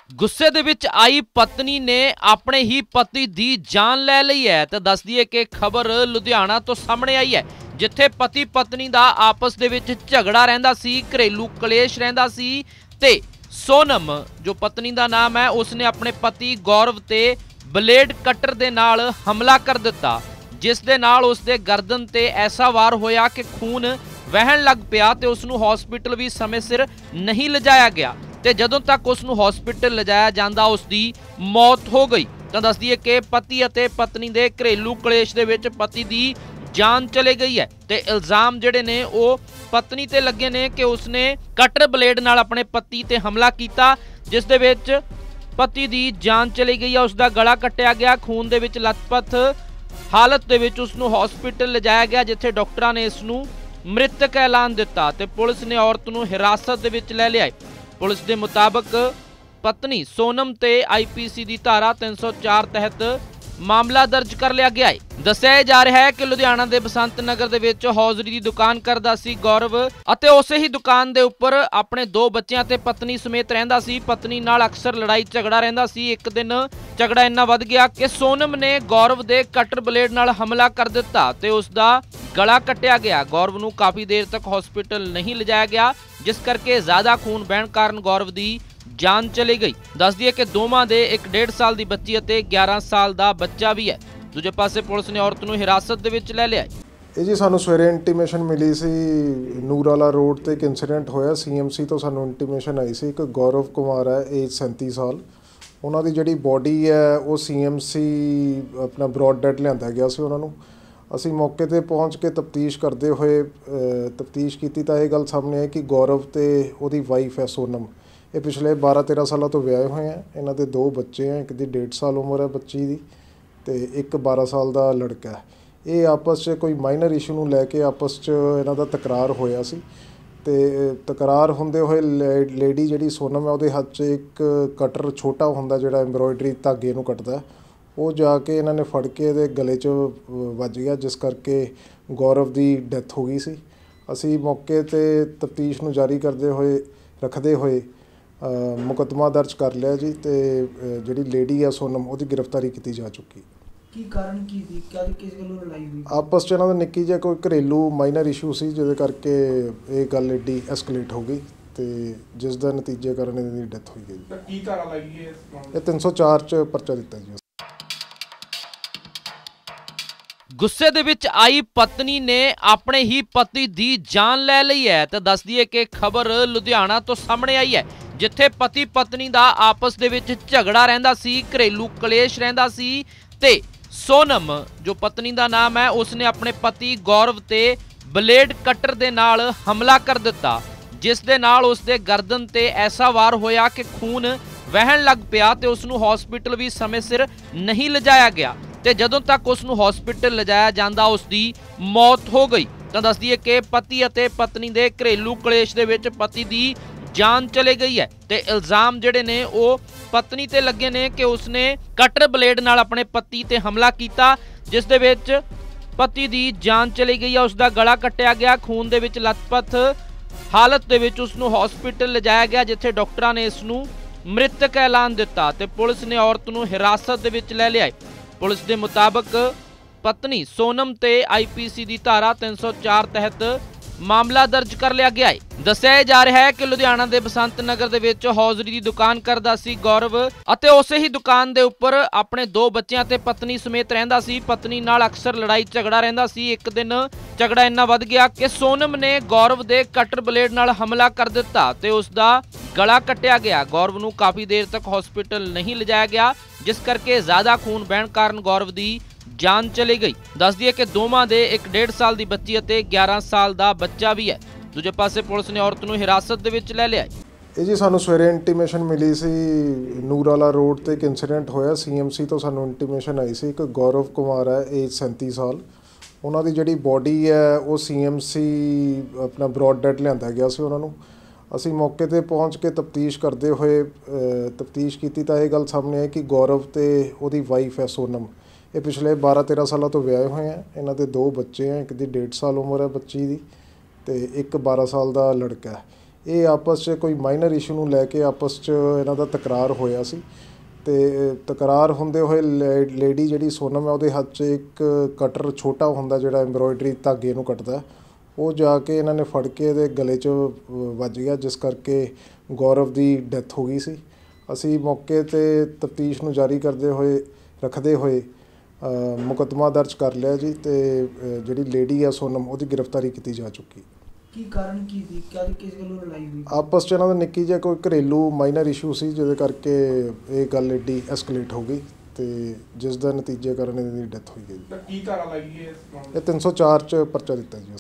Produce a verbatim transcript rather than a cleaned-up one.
गुस्से दे विच आई पत्नी ने अपने ही पति दी जान लै लई है। तो दस दईए कि खबर लुधियाना तो सामने आई है, जिथे पति पत्नी दा आपस दे विच झगड़ा रहिंदा सी, घरेलू कलेश रहिंदा सी ते सोनम जो पत्नी दा नाम है उसने अपने पति गौरव ते ब्लेड कटर दे नाल हमला कर दिता, जिस दे नाल उसदे गर्दन ते ऐसा वार होया कि खून वहन लग पिया ते उसनू हॉस्पिटल भी समय सिर नहीं लिजाया गया ते जदों तक उसनू हॉस्पिटल लिजाया जांदा उसदी मौत हो गई। तो दस दईए कि पति अते पत्नी दे घरेलू कलेश दे विच पति दी जान चली गई है ते इल्जाम जिहड़े ने वो पत्नी ते लगे ने कि उसने कटर ब्लेड नाल अपने पति ते हमला किया, जिस दे विच पति दी जान चली गई है, उसका गला कट्टिया गया, खून दे विच लथपथ हालत दे विच उसनू हॉस्पिटल लिजाया गया, जिथे डॉक्टरां ने इसनू मृतक ऐलान दिता ते पुलिस ने औरत नू हिरासत दे विच लै लिया। पुलिस के मुताबिक पत्नी सोनम ते आई पी सी की धारा तीन सौ चार तहत मामला दर्ज कर लिया गया है। दस्सिया जा रहा है कि लुधियाना के बसंत नगर दे विच हौजरी की दुकान करदा सी गौरव अते उसे ही दुकान के उपर अपने दो बच्चों ते पत्नी समेत रहिंदा सी। पत्नी नाल अक्सर लड़ाई झगड़ा रहिंदा सी। एक दिन झगड़ा इन्ना वध गया कि सोनम ने गौरव दे कटर ब्लेड नाल हमला कर दिता ते उसका गला कट्टिया गया। गौरव नू काफ़ी देर तक हॉस्पिटल नहीं लिजाया गया, जिस करके ज़्यादा खून बहन कारण गौरव की जान चली गई। दस दिए कि दोवां दे एक डेढ़ साल की बच्ची अते ग्यारह साल का बच्चा भी है। दूजे पासे पुलिस ने औरत नू हिरासत दे विच लै लिया। ਇਹ ਜੀ ਸਾਨੂੰ ਸਵੇਰੇ ਇੰਟੀਮੇਸ਼ਨ ਮਿਲੀ ਸੀ ਨੂਰ ਵਾਲਾ ਰੋਡ ਤੇ ਇੱਕ ਇਨਸੀਡੈਂਟ ਹੋਇਆ। ਸੀਐਮਸੀ ਤੋਂ ਸਾਨੂੰ ਇੰਟੀਮੇਸ਼ਨ ਆਈ ਸੀ, ਇੱਕ ਗੌਰਵ ਕੁਮਾਰ ਹੈ, ਏਜ ਸੈਂਤੀ ਸਾਲ। ਉਹਨਾਂ ਦੀ ਜਿਹੜੀ ਬੋਡੀ ਹੈ ਉਹ ਸੀਐਮਸੀ ਆਪਣਾ ਬਰੌਡ ਡੈਡ ਲਿਆਂਦਾ ਗਿਆ ਸੀ। ਉਹਨਾਂ ਨੂੰ ਅਸੀਂ ਮੌਕੇ ਤੇ ਪਹੁੰਚ ਕੇ ਤਫਤੀਸ਼ ਕਰਦੇ ਹੋਏ ਤਫਤੀਸ਼ ਕੀਤੀ ਤਾਂ ਇਹ ਗੱਲ ਸਾਹਮਣੇ ਆਈ ਕਿ ਗੌਰਵ ਤੇ ਉਹਦੀ ਵਾਈਫ ਹੈ ਸੋਨਮ, ਇਹ ਪਿਛਲੇ ਬਾਰਾਂ ਤੇਰਾਂ ਸਾਲਾਂ ਤੋਂ ਵਿਆਹੇ ਹੋਏ ਆ। ਇਹਨਾਂ ਦੇ ਦੋ ਬੱਚੇ ਆ, ਇੱਕ ਦੀ ਡੇਢ ਸਾਲ ਉਮਰ ਹੈ ਬੱਚੀ ਦੀ ਤੇ ਇੱਕ ਬਾਰਾਂ ਸਾਲ ਦਾ ਲੜਕਾ ਹੈ। ਇਹ ਆਪਸ 'ਚ ਕੋਈ ਮਾਈਨਰ ਇਸ਼ੂ ਨੂੰ ਲੈ ਕੇ ਆਪਸ 'ਚ ਇਹਨਾਂ ਦਾ ਤਕਰਾਰ ਹੋਇਆ ਸੀ ਤੇ ਤਕਰਾਰ ਹੁੰਦੇ ਹੋਏ ਲੇਡੀ ਜਿਹੜੀ ਸੋਨਮ ਹੈ ਉਹਦੇ ਹੱਥ 'ਚ ਇੱਕ ਕਟਰ ਛੋਟਾ ਹੁੰਦਾ ਜਿਹੜਾ ਐਮਬਰੋਇਡਰੀ ਧਾਗੇ ਨੂੰ ਕੱਟਦਾ, ਉਹ ਜਾ ਕੇ ਇਹਨਾਂ ਨੇ ਫੜ ਕੇ ਇਹਦੇ ਗਲੇ 'ਚ ਵੱਜ ਗਿਆ, ਜਿਸ ਕਰਕੇ ਗੌਰਵ ਦੀ ਡੈਥ ਹੋ ਗਈ ਸੀ। ਅਸੀਂ ਮੌਕੇ 'ਤੇ ਤਫਤੀਸ਼ ਨੂੰ ਜਾਰੀ ਕਰਦੇ ਹੋਏ ਰੱਖਦੇ ਹੋਏ ਮੁਕੱਦਮਾ ਦਰਜ ਕਰ ਲਿਆ ਜੀ ਤੇ ਜਿਹੜੀ ਲੇਡੀ ਆ ਸੋਨਮ ਉਹਦੀ ਗ੍ਰਿਫਤਾਰੀ ਕੀਤੀ ਜਾ ਚੁੱਕੀ। ਕੀ ਕਾਰਨ ਕੀ ਸੀ, ਕਦ ਕਿਸ ਗੱਲੋਂ ਲੜਾਈ ਹੋਈ? ਆਪਸ 'ਚ ਇਹਨਾਂ ਦਾ ਨਿੱਕੀ ਜਿਹਾ ਕੋਈ ਘਰੇਲੂ ਮਾਈਨਰ ਇਸ਼ੂ ਸੀ, ਜਿਹਦੇ ਕਰਕੇ ਇਹ ਗੱਲ ਐਡੀ ਐਸਕਲੇਟ ਹੋ ਗਈ ਤੇ ਜਿਸ ਦਾ ਨਤੀਜੇ ਕਾਰਨ ਇਹਦੀ ਡੈਥ ਹੋਈ ਗਈ। ਕੀ ਧਾਰਾ ਲੱਗੀ ਹੈ? ਇਹ ਤਿੰਨ ਸੌ ਚਾਰ 'ਚ ਪਰਚਾ ਦਿੱਤਾ ਜੀ। गुस्से दे विच आई पत्नी ने अपने ही पति दी जान लै लई है। तो दस दईए कि खबर लुधियाना तो सामने आई है, जिथे पति पत्नी दा आपस दे विच झगड़ा रहिंदा सी, घरेलू कलेश रहिंदा सी ते सोनम जो पत्नी दा नाम है उसने अपने पति गौरव ते ब्लेड कटर दे नाल हमला कर दिता, जिस दे नाल उसदे गर्दन ते ऐसा वार होया कि खून वहन लग पिया ते उसनू हॉस्पिटल भी समय सिर नहीं लिजाया गया ते जदों तक उसनू हॉस्पिटल लिजाया जांदा उसदी मौत हो गई। तो दस दईए कि पति अते पत्नी दे घरेलू कलेश दे विच पति दी जान चली गई है ते इल्जाम जिहड़े ने वो पत्नी ते लगे ने कि उसने कटर ब्लेड नाल अपने पति ते हमला किया, जिस दे विच पति दी जान चली गई है, उसका गला कट्टिया गया, खून दे विच लथपथ हालत दे विच उसनू हॉस्पिटल लिजाया गया, जिथे डॉक्टरां ने इसनू मृतक ऐलान दिता ते पुलिस ने औरत नू हिरासत दे विच लै लिया। पुलिस के मुताबिक पत्नी सोनम ते आई पी सी की धारा तीन सौ चार तहत मामला दर्ज कर लिया गया है। दस्सिया जा रहा है कि लुधियाना के बसंत नगर दे विच हौजरी की दुकान करदा सी गौरव अते उसे ही दुकान के उपर अपने दो बच्चों ते पत्नी समेत रहिंदा सी। पत्नी नाल अक्सर लड़ाई झगड़ा रहिंदा सी। एक दिन झगड़ा इन्ना वध गया कि सोनम ने गौरव दे कटर ब्लेड नाल हमला कर दिता ते उसका गला कट्टिया गया। गौरव नू काफ़ी देर तक हॉस्पिटल नहीं लिजाया गया, जिस करके ज़्यादा खून बहन कारण गौरव की जान चली गई। दस दिए कि दोवां दे एक डेढ़ साल की बच्ची अते ग्यारह साल का बच्चा भी है। दूजे पासे पुलिस ने औरत नू हिरासत दे विच लै लिया। ਇਹ ਜੀ ਸਾਨੂੰ ਸਵੇਰੇ ਇੰਟੀਮੇਸ਼ਨ ਮਿਲੀ ਸੀ ਨੂਰ ਵਾਲਾ ਰੋਡ ਤੇ ਇੱਕ ਇਨਸੀਡੈਂਟ ਹੋਇਆ। ਸੀਐਮਸੀ ਤੋਂ ਸਾਨੂੰ ਇੰਟੀਮੇਸ਼ਨ ਆਈ ਸੀ, ਇੱਕ ਗੌਰਵ ਕੁਮਾਰ ਹੈ, ਏਜ ਸੈਂਤੀ ਸਾਲ। ਉਹਨਾਂ ਦੀ ਜਿਹੜੀ ਬੋਡੀ ਹੈ ਉਹ ਸੀਐਮਸੀ ਆਪਣਾ ਬਰੌਡ ਡੈਡ ਲਿਆਂਦਾ ਗਿਆ ਸੀ। ਉਹਨਾਂ ਨੂੰ ਅਸੀਂ ਮੌਕੇ ਤੇ ਪਹੁੰਚ ਕੇ ਤਫਤੀਸ਼ ਕਰਦੇ ਹੋਏ ਤਫਤੀਸ਼ ਕੀਤੀ ਤਾਂ ਇਹ ਗੱਲ ਸਾਹਮਣੇ ਆਈ ਕਿ ਗੌਰਵ ਤੇ ਉਹਦੀ ਵਾਈਫ ਹੈ ਸੋਨਮ, ਇਹ ਪਿਛਲੇ ਬਾਰਾਂ ਤੇਰਾਂ ਸਾਲਾਂ ਤੋਂ ਵਿਆਹੇ ਹੋਏ ਆ। ਇਹਨਾਂ ਦੇ ਦੋ ਬੱਚੇ ਆ, ਇੱਕ ਦੀ ਡੇਢ ਸਾਲ ਉਮਰ ਹੈ ਬੱਚੀ ਦੀ ਤੇ ਇੱਕ ਬਾਰਾਂ ਸਾਲ ਦਾ ਲੜਕਾ ਹੈ। ਇਹ ਆਪਸ 'ਚ ਕੋਈ ਮਾਈਨਰ ਇਸ਼ੂ ਨੂੰ ਲੈ ਕੇ ਆਪਸ 'ਚ ਇਹਨਾਂ ਦਾ ਤਕਰਾਰ ਹੋਇਆ ਸੀ ਤੇ ਤਕਰਾਰ ਹੁੰਦੇ ਹੋਏ ਲੇਡੀ ਜਿਹੜੀ ਸੋਨਮ ਹੈ ਉਹਦੇ ਹੱਥ 'ਚ ਇੱਕ ਕਟਰ ਛੋਟਾ ਹੁੰਦਾ ਜਿਹੜਾ ਐਮਬਰੋਇਡਰੀ ਧਾਗੇ ਨੂੰ ਕੱਟਦਾ, ਉਹ ਜਾ ਕੇ ਇਹਨਾਂ ਨੇ ਫੜ ਕੇ ਇਹਦੇ ਗਲੇ 'ਚ ਵੱਜ ਗਿਆ, ਜਿਸ ਕਰਕੇ ਗੌਰਵ ਦੀ ਡੈਥ ਹੋ ਗਈ ਸੀ। ਅਸੀਂ ਮੌਕੇ 'ਤੇ ਤਫਤੀਸ਼ ਨੂੰ ਜਾਰੀ ਕਰਦੇ ਹੋਏ ਰੱਖਦੇ ਹੋਏ ਮੁਕੱਦਮਾ ਦਰਜ ਕਰ ਲਿਆ ਜੀ ਤੇ ਜਿਹੜੀ ਲੇਡੀ ਆ ਸੋਨਮ ਉਹਦੀ ਗ੍ਰਿਫਤਾਰੀ ਕੀਤੀ ਜਾ ਚੁੱਕੀ। ਕੀ ਕਾਰਨ ਕੀ ਸੀ, ਕਦ ਕਿਸ ਗੱਲੋਂ ਲੜਾਈ ਹੋਈ? ਆਪਸ 'ਚ ਇਹਨਾਂ ਦਾ ਨਿੱਕੀ ਜਿਹਾ ਕੋਈ ਘਰੇਲੂ ਮਾਈਨਰ ਇਸ਼ੂ ਸੀ, ਜਿਹਦੇ ਕਰਕੇ ਇਹ ਗੱਲ ਐਡੀ ਐਸਕਲੇਟ ਹੋ ਗਈ ਤੇ ਜਿਸ ਦਾ ਨਤੀਜੇ ਕਾਰਨ ਇਹਦੀ ਡੈਥ ਹੋਈ ਗਈ। ਕੀ ਧਾਰਾ ਲੱਗੀ ਹੈ? ਇਹ ਤਿੰਨ ਸੌ ਚਾਰ 'ਚ ਪਰਚਾ ਦਿੱਤਾ ਜੀ।